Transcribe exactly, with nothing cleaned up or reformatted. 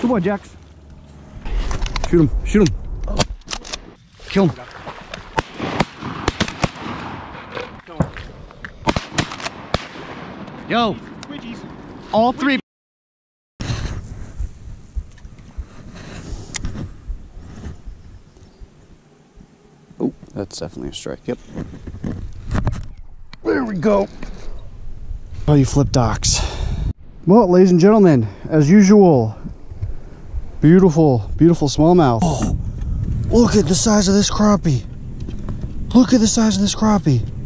Come on, Jax. Shoot him, shoot him. Kill him. Yo, all three. Oh, that's definitely a strike. Yep. There we go. Oh, you flip docks. Well, ladies and gentlemen, as usual, beautiful, beautiful smallmouth. Oh, look at the size of this crappie. Look at the size of this crappie.